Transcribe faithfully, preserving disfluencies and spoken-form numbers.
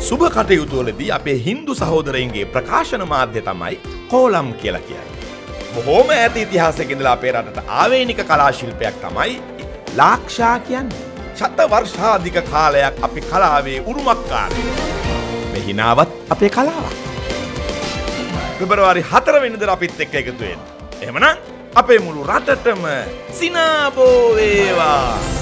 සුබ කටයුතුවලදී අපේ හින්දු සහෝදරයින්ගේ ප්‍රකාශන මාධ්‍ය තමයි කෝලම් කියලා කියන්නේ. බොහෝම ඈත ඉතිහාසයක ඉඳලා අපේ රටට ආවේනික කලා ශිල්පයක් තමයි ලාක්ෂා කියන්නේ. ශත වර්ෂාධික කාලයක් අපි කලාවේ උරුමකාරයෝ. මේ හිනාවත් අපේ කලාවක්. පෙබරවාරි හතර වෙනිදා අපිත් එක්ක එකතු වෙන්න. එහෙමනම් අපේ මුළු රටටම සිනාබෝ වේවා.